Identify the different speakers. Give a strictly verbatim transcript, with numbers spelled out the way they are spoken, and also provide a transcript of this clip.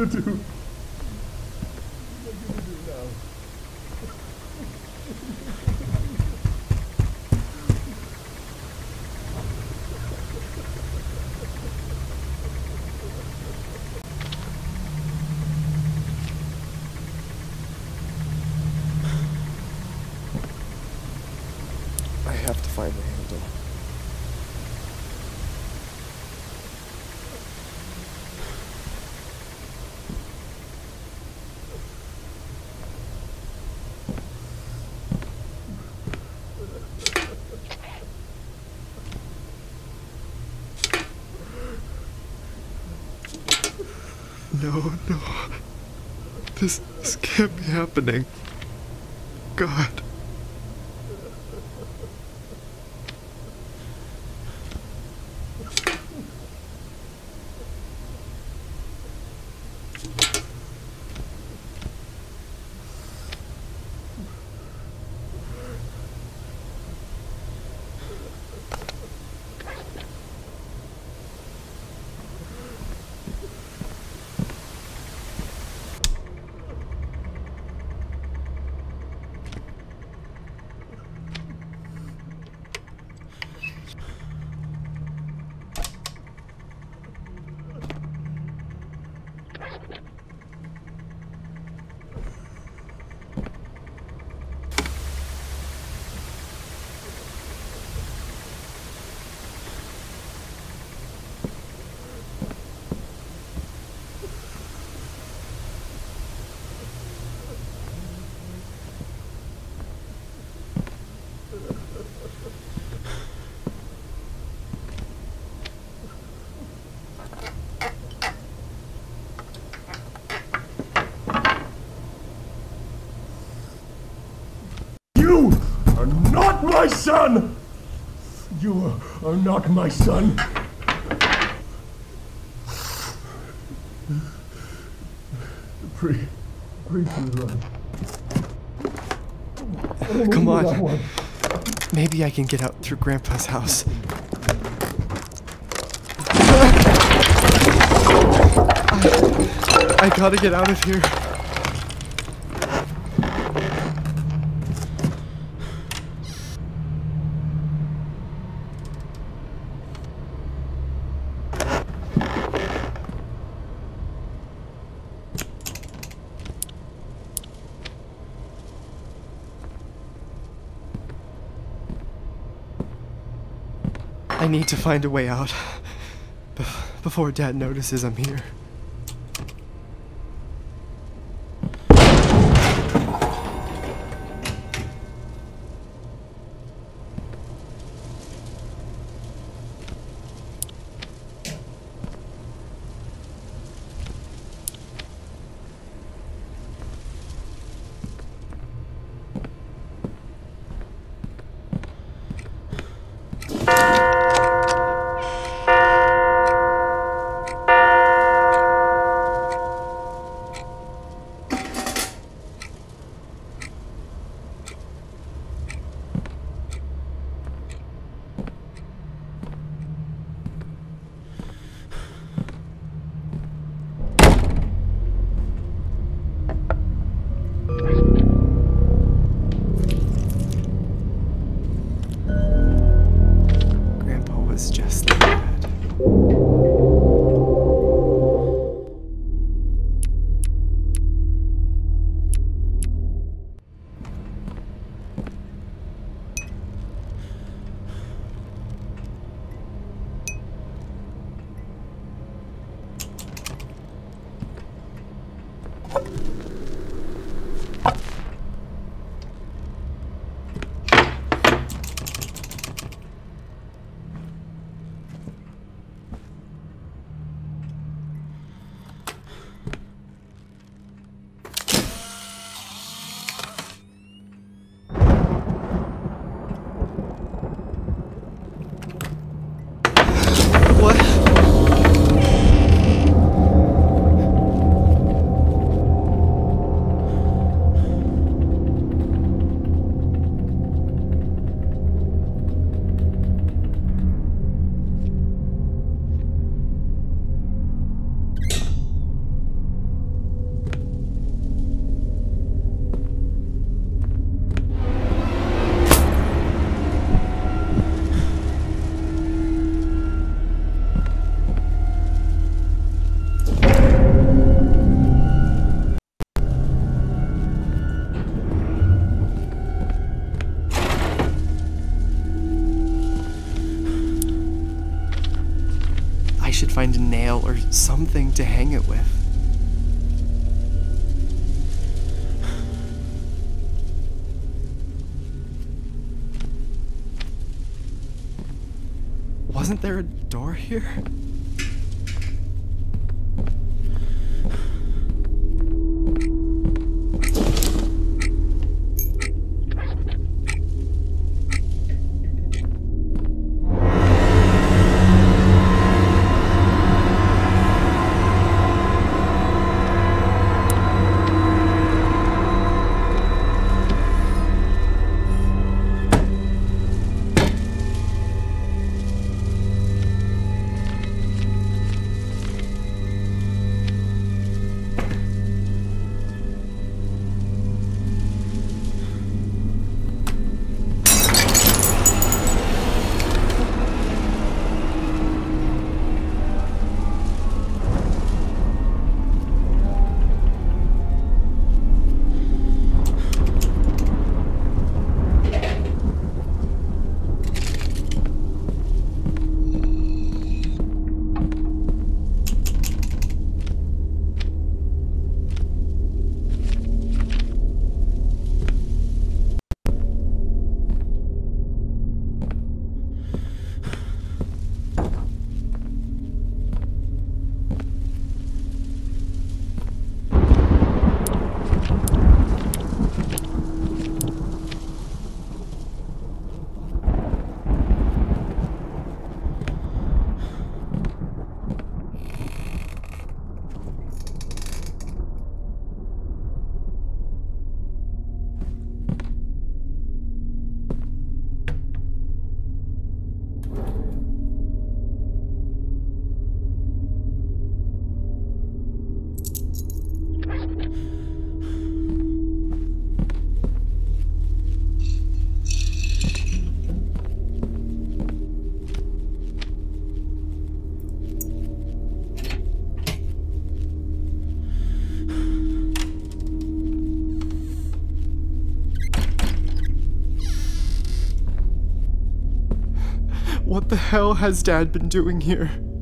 Speaker 1: gonna do? What am I gonna do now?
Speaker 2: I have to find the handle. No, no. This, this can't be happening. God.
Speaker 1: You are not my son! You are not my son! Free. Free to run.
Speaker 2: Come on. Maybe I can get out through Grandpa's house. I, I gotta get out of here. I need to find a way out before Dad notices I'm here. should find a nail or something to hang it with. Wasn't there a door here? What the hell has Dad been doing here?